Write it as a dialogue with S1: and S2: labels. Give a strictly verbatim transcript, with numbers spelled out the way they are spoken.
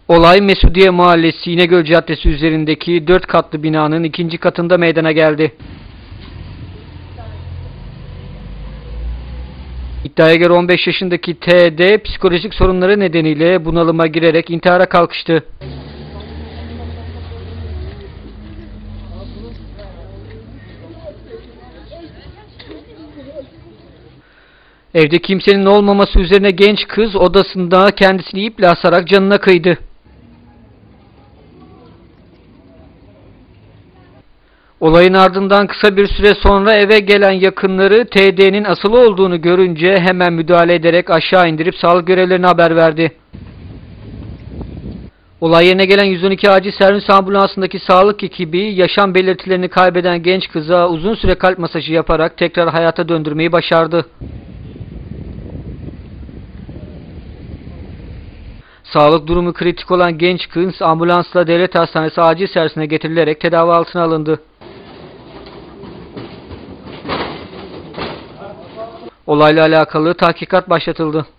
S1: Olay Mesudiye Mahallesi İnegöl Caddesi üzerindeki dört katlı binanın ikinci katında meydana geldi. İddiaya göre on beş yaşındaki T D psikolojik sorunları nedeniyle bunalıma girerek intihara kalkıştı. Evde kimsenin olmaması üzerine genç kız odasında kendisini iple asarak canına kıydı. Olayın ardından kısa bir süre sonra eve gelen yakınları T D'nin asılı olduğunu görünce hemen müdahale ederek aşağı indirip sağlık görevlilerine haber verdi. Olay yerine gelen yüz on iki acil servis ambulansındaki sağlık ekibi yaşam belirtilerini kaybeden genç kıza uzun süre kalp masajı yaparak tekrar hayata döndürmeyi başardı. Sağlık durumu kritik olan genç kız ambulansla devlet hastanesi acil servisine getirilerek tedavi altına alındı. Olayla alakalı tahkikat başlatıldı.